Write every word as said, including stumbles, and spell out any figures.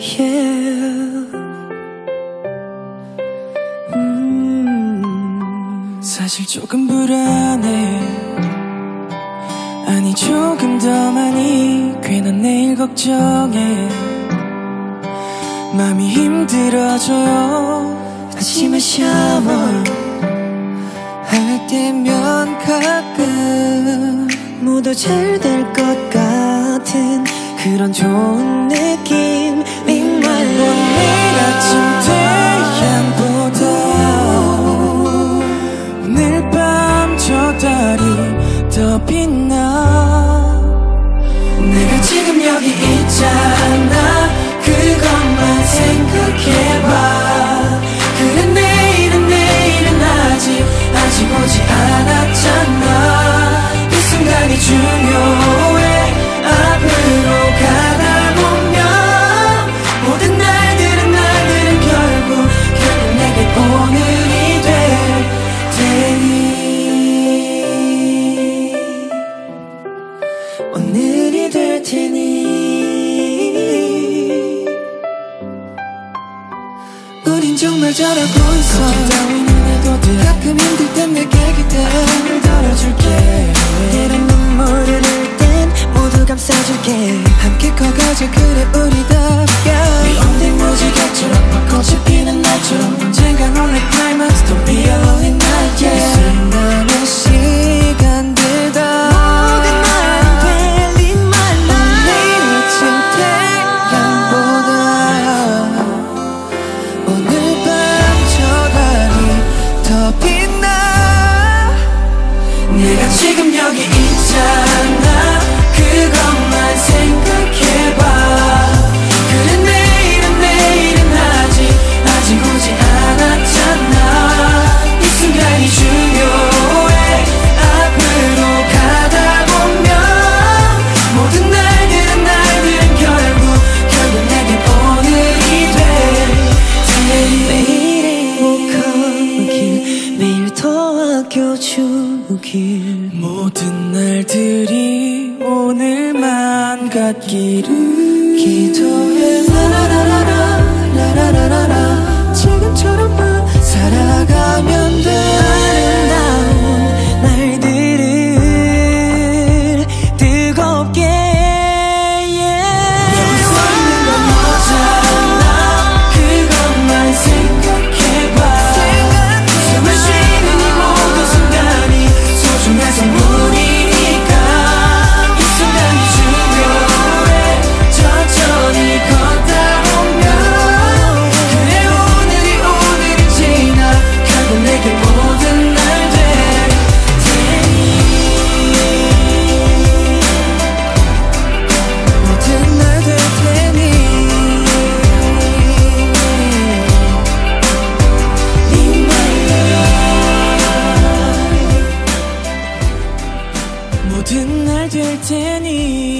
yeah. 음. 사실 조금 불안해. 아니 조금 더 많이 괜한 내일 걱정해. 맘이 힘들어져요. 하지만 샤워 할 때면 가끔 모두 잘 될 것 같은 그런 좋은 느낌. 오늘 아침 태양보다 오늘 밤 저 달이 더 빛나. 내가 지금 여기 있잖아. 그것만 생각해봐. 그래 내일은 내일은 아직 아직 오지 않았잖아. 이 순간이 중요해. 앞으로 가다 보면 모든 날들은 날들은 결국 결국 내게 오늘이 될 테니. 오늘이 될 테니. 우린 정말 잘하고 있어. 걱정 따위는 해도 돼. 가끔 힘들 땐 내게 기대. 힘을 덜어줄게. 때론 눈물을 흘릴 땐 모두 감싸줄게. 함께 커가자 그래 우리답게. 네 언제무지개처럼 벚꽃이 피는 날처럼 언젠간 올 내 climax. Don't be alone in night, yeah. 수많은 시간들 다 모든 날은 달린 my life. 오늘 아침 태양보다 오늘 밤 저 달이 더 빛나. 내가 지금 여기 있잖아. 그것만 생각해봐. 그래 내일은 내일은 아직 아직 오지 않았잖아. 이 순간이 중요해. 앞으로 가다 보면 모든 날들은 날들은 결국 결국 내게 오늘이 될 테니. 매일 행복하길 매일 더 아껴주길. 모든 날들이 오늘만 같기를 기도해. 라라라라라 라라라라라 지금처럼만 살아가면 돼. 아름다운 날들을 뜨겁게 yeah. 여기서 있는 건 너잖아. 그것만 생각해봐. 숨을 쉬는 이 모든 순간이 소중한 선물이니까. 이 순간이 중요해. 천천히 걷다 보면 그래 오늘이 오늘이 지나 결국 내게 모든 날 될 테니. 모든 날 될 테니. In my life 모든 날 될 테니.